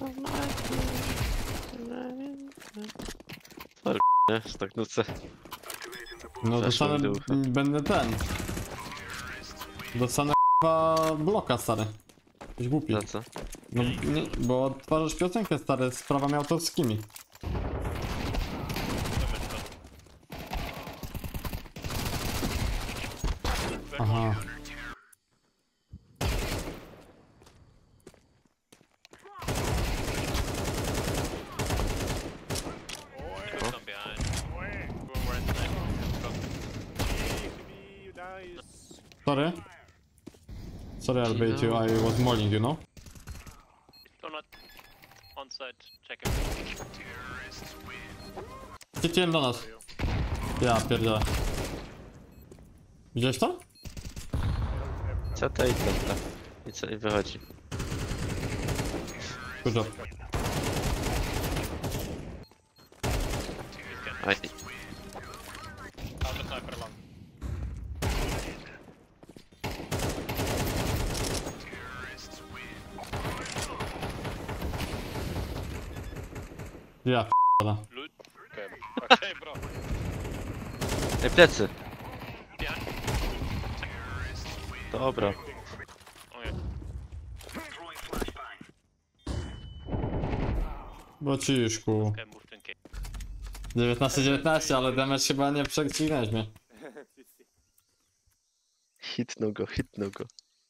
Sorry, nie? Że tak nucę. No Zeszło dostanę, mi do ucha. będę ten. Dostanę k***a bloka, stary. Jesteś głupi. Za co? No, nie, bo odtwarzasz piosenkę, stary, z prawami autorskimi. Aha. Sorry. Sorry, I'll bait you. I was mauling, you know? Do not on site, check it. Chyciłem do nas. Ja pierdzielę. Widziałeś to? Co to i to? I co? I wychodzi. Good job. Aj. Out the sniper long. Ja p***a. Loot. Okay, bro. Ej, plecy! Behind. Dobra. Okay. Bociszku. Okay, move to engage. 19-19, ale damage chyba nie przecinałeś mnie. Hitnął go.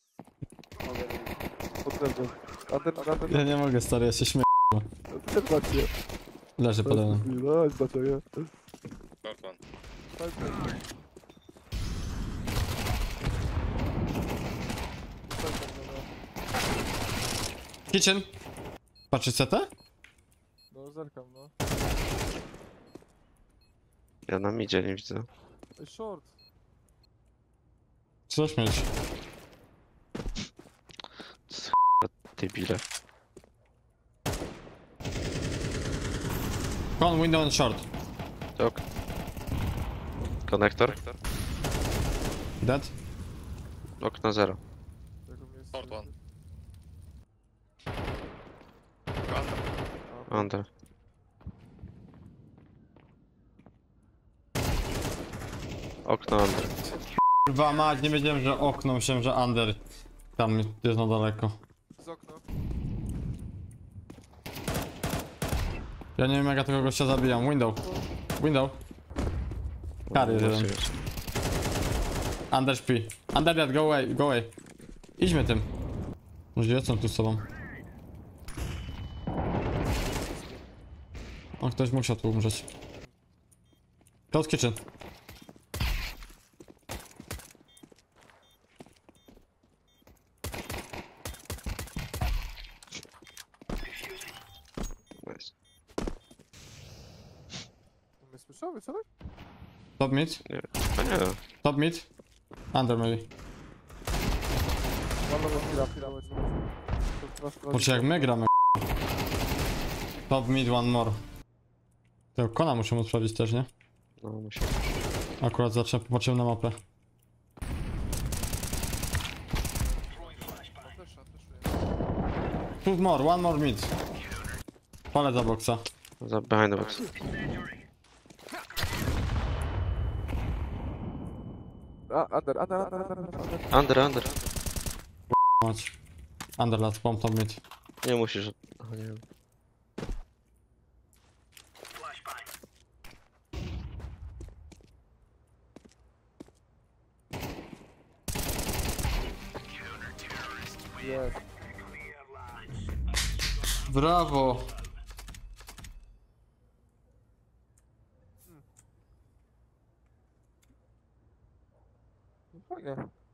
Ja nie mogę, stary, ja się śmieję. Leży pode mną. Short one. Kitchen. Patrzysz CT? No zerkam, no. Ja na midzie nie widzę. Ej, short. Co za śmieć? Debile. Con, window and short. Ok. Konektor? Dead. Okno 0. Tego miejsca. Short one. Under. Okno under. Kurwa mać, nie wiedziałem, że okno, myślałem, że under. Tam jest na daleko. Z okna. Ja nie wiem, jak ja tego gościa zabijam. Window. Window. Kary jeden. Under śpi. Under dead, go away, go away. Idźmy tym. Może są tu z sobą. O, ktoś musiał tu umrzeć. Close kitchen. Nice. My słyszały, co tak? Top mid. Nie, to nie. Top mid. Under maybe. Mam nową chwilę. Patrzcie jak my gramy. Top mid one more. Tego kona muszę odprawić też, nie? No musi. Akurat popatrzyłem na mapę. Two more, one more mid. Palę za boksa. Za behind the box. Under. Chodź. Under last bomb, top mid. Nie musisz. O, nie wiem. Jest. Brawo! No fajnie.